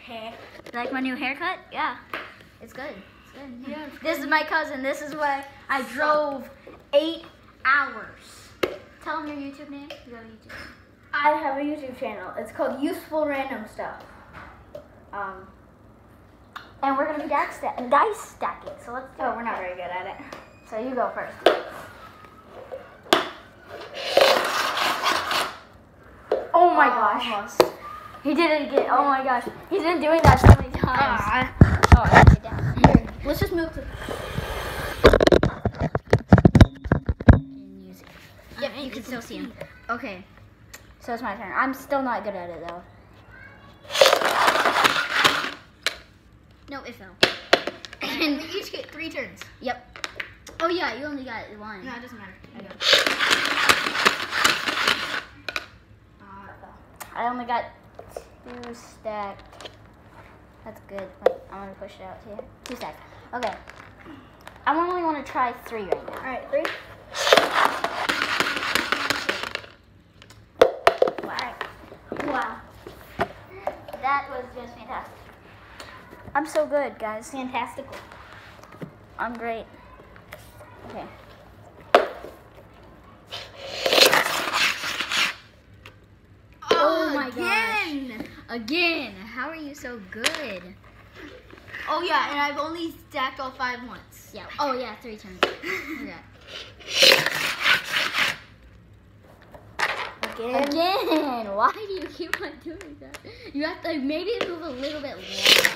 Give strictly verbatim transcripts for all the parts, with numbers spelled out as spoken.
hair. You like my new haircut? Yeah, it's good. It's good. Yeah, it's This is my cousin. This is why I drove eight hours. Tell him your YouTube name. You have a YouTube name. I have a YouTube channel. It's called Useful Random Stuff. Um, And we're gonna be dice, stack- dice stacking. So let's do oh, it. we're not very good at it. So you go first. Oh my gosh. Almost. He did it again. Oh my gosh. He's been doing that so many times. Ah. Oh, I put it down. Here. Let's just move to. Music. Yep, you can still see him. Okay. So it's my turn. I'm still not good at it though. No, it fell. And we each get three turns. Yep. Oh yeah, you only got one. No, it doesn't matter. I know. Uh, I only got two stacked. That's good. Wait, I'm gonna push it out here. Two stacked. Okay. I only want to try three right now. all right, three. Wow. Wow. That was just fantastic. I'm so good, guys. Fantastical. I'm great. Okay. Oh my Again. gosh. Again. How are you so good? Oh yeah, and I've only stacked all five once. Yeah. Oh yeah, three turns. Okay. Again. Again. Why do you keep on doing that? You have to maybe move a little bit longer.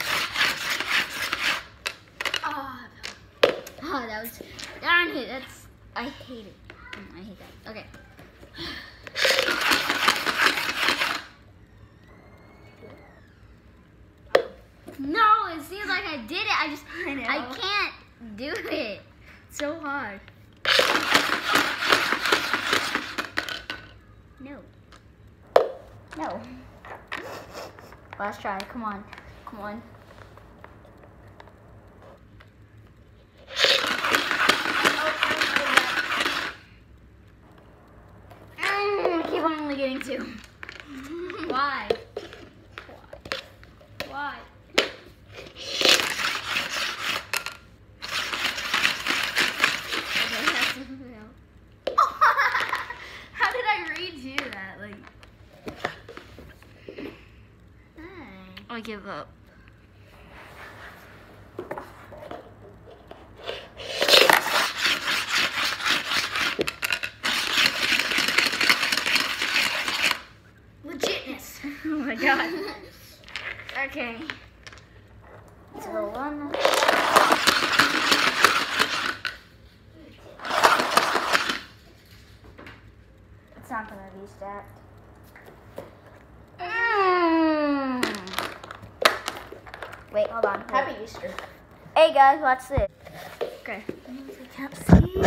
Ah. Oh, that was darn it. That's I hate it. Mm, I hate that. Okay. No, it seems like I did it. I just I know. I can't do it. It's so hard. No. No. Last try. Come on. Come on. Mm, keep on only getting two. Why? Why? Why? Okay, that's a fail. How did I redo that? Like. I give up. Legitness. Oh my god. Okay. So one. It's not gonna be stacked. Mm. Wait, hold on. Wait. Happy Easter. Hey guys, watch this. Okay. I can't see.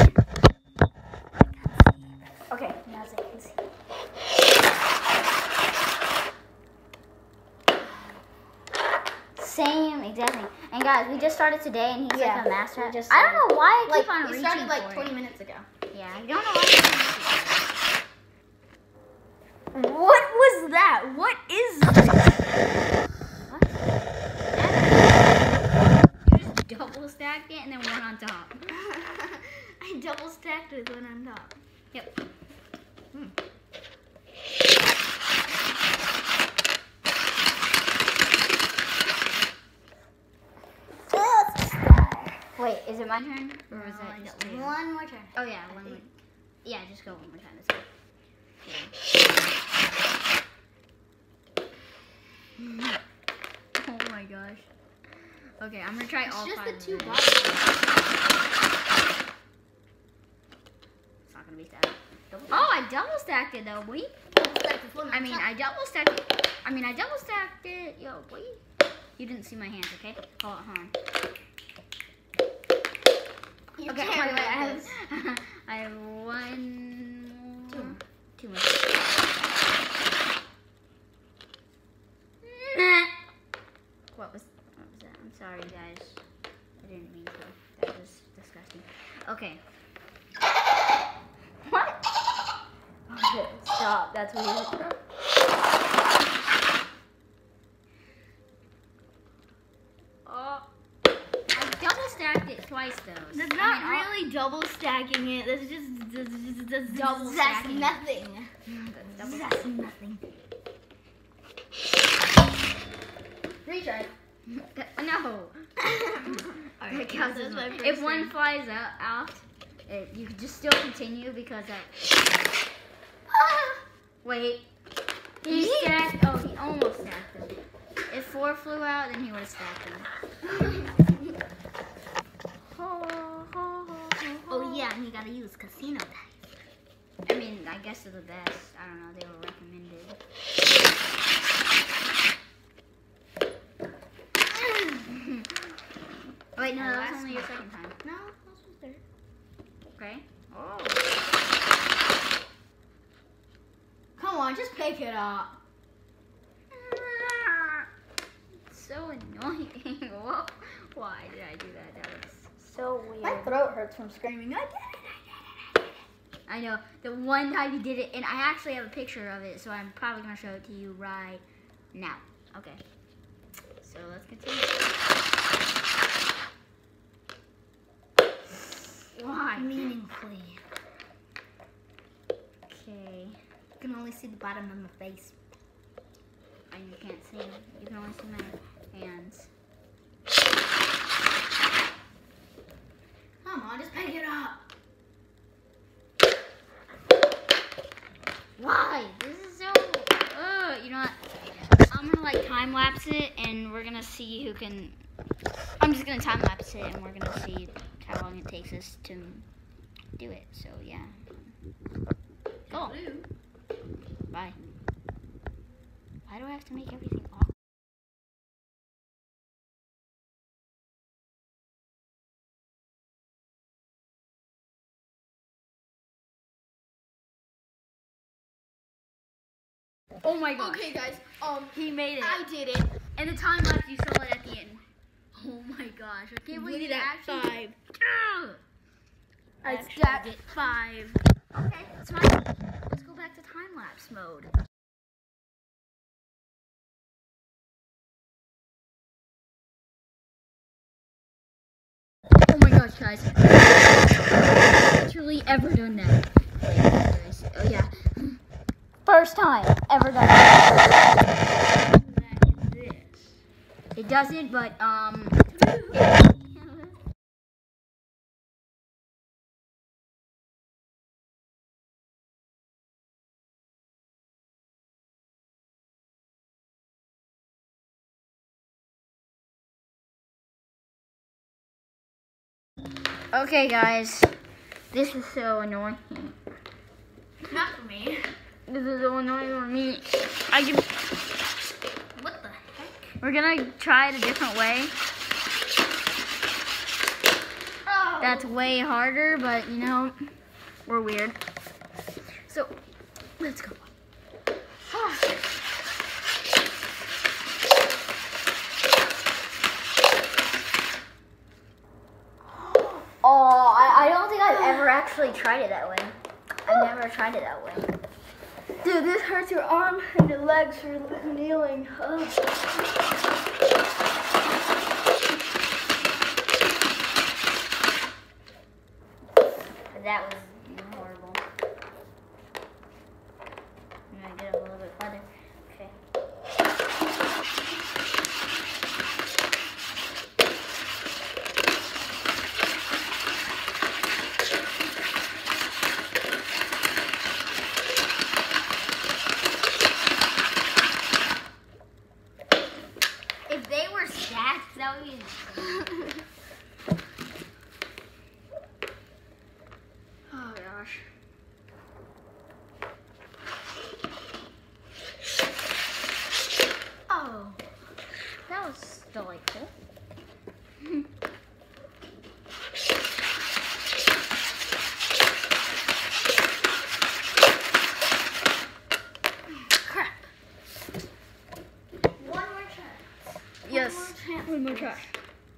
Okay, now as I can see. Same, exactly. And guys, we just started today, and he's Yeah, like a master. we just I don't know why I Like keep on we reaching started like for twenty it. minutes ago. Yeah, I don't know why. I keep on reaching for it. What was that? What is that? You just double stacked it and then one on top. I double stacked with one on top. Yep. Hmm. Wait, is it my turn? Or was No, I it just got you? one more turn. Oh yeah, one more. Yeah, just go one more time. That's good. Oh my gosh. Okay, I'm gonna try It's all just five. the two of these. bottles. It's not gonna be stacked. Oh, I double stacked it though, boy. I mean, I double stacked it. I mean, I double stacked it. Yo, boy. You didn't see my hands, okay? Hold on, hold on. You Okay, can't wait, wait, I write have, this. I have one Two more. more. Two more. Nah. What was, what was that? I'm sorry, guys. I didn't mean to. That was disgusting. Okay. What? Okay, stop. That's weird. twice though. That's I not mean, really double stacking it. That's just that's, that's, that's Double that's stacking it. nothing. Double That's nothing. Retry. No. Alright, It counts that's as my one. first If one turn. flies out, out it, you can just still continue because that. Wait. He stacked. Oh, he almost stacked them. If four flew out, then he would have stacked them. Oh yeah, and you gotta use casino dice. I mean, I guess they're the best. I don't know. They were recommended. Wait, no, Oh, that was that's only your not- second time. No, this was third. Okay. Oh. Come on, just pick it up. It's so annoying. Whoa. Why did I do that? That was so weird. My throat hurts from screaming. I did it. I did it. I know. The one time you did it, and I actually have a picture of it, so I'm probably going to show it to you right now. Okay. So let's continue. Why? Meaningfully. Okay. You can only see the bottom of my face. And you can't see. You can only see my hands. Come on, just pick it up. Why? This is so. Uh, you know what? I'm gonna like time lapse it, and we're gonna see who can. I'm just gonna time lapse it, and we're gonna see how long it takes us to do it. So yeah. Cool. Bye. Why do I have to make everything awkward? Oh my god. Okay, guys. Um, He made it. I did it. And the time lapse, you saw it at the end. Oh my gosh. I can't believe We it did it at actually. five. Ah! I Actually stacked did- five. Okay, it's fine. Let's go back to time lapse mode. Oh my gosh, guys. Literally ever done that. Wait, guys. Oh yeah. First time ever done that. It doesn't, but um. Okay, guys. This is so annoying. Not for me. This is so annoying for me. I can. What the heck? We're gonna try it a different way. Oh. That's way harder, but you know, we're weird. So, let's go. Oh, I, I don't think I've ever actually tried it that way. I've never tried it that way. Dude, this hurts your arm and your legs for kneeling. Ugh. That was horrible. I'm gonna get it a little bit farther. Okay. If they were stacked, that would be insane. Oh gosh. Oh, that was delightful. Crap. One more chance. Yes. One more chance. One more try.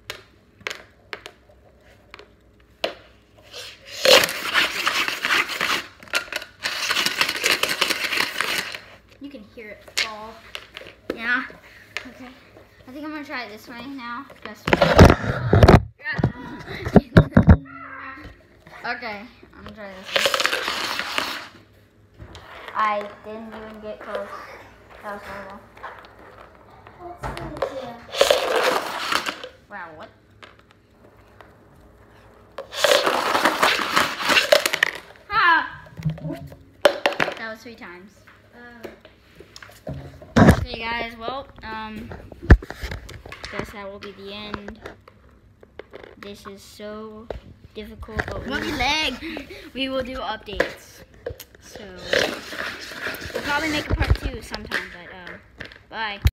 You can hear it fall. Yeah. Okay. I think I'm gonna try it this way now. Best way. Okay, I'm gonna try this one. I didn't even get close. That was horrible. Wow, what? Ah! That was three times. Um. Okay, guys. Well, um, guess that will be the end. This is so difficult, but we leg. We will do updates. So we'll probably make a part two sometime. But um, bye.